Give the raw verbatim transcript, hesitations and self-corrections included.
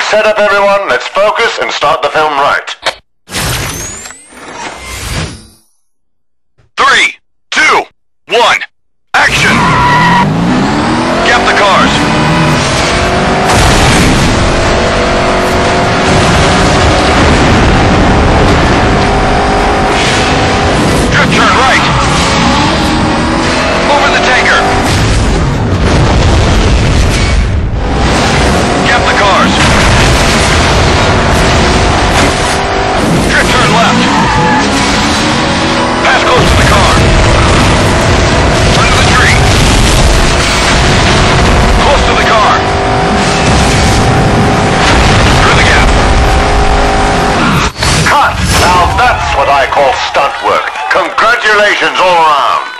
set up, everyone. Let's focus and start the film right. Three, two, one, action! Gap the cars. Drift turn right. Over the tanker. Gap the cars. Drift turn left. Pass close to the car. Under the tree. Close to the car. Through the gap. Cut! Now that's what I call stunt work. Congratulations all around.